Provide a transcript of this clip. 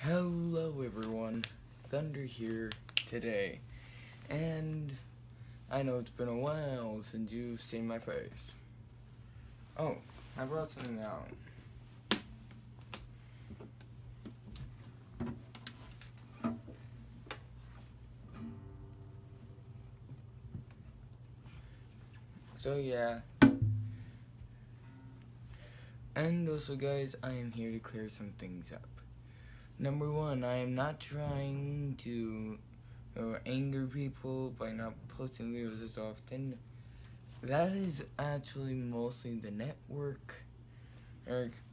Hello everyone, Thunder here today, and I know it's been a while since you've seen my face. Oh, I brought something out. So yeah, and also guys, I am here to clear some things up. Number one, I am not trying to anger people by not posting videos as often. That is actually mostly the network, or